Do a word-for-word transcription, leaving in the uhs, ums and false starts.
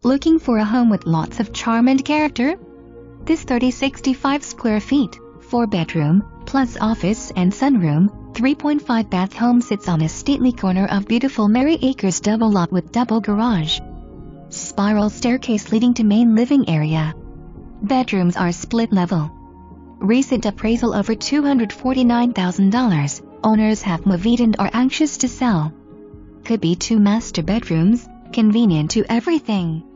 Looking for a home with lots of charm and character? This thirty sixty-five square feet, four bedroom, plus office and sunroom, three point five bath home sits on a stately corner of beautiful Merry Acres.Double lot with double garage. Spiral staircase leading to main living area. Bedrooms are split level. Recent appraisal over two hundred forty-nine thousand dollars. Owners have movedand and are anxious to sell. Could be two master bedrooms, convenient to everything.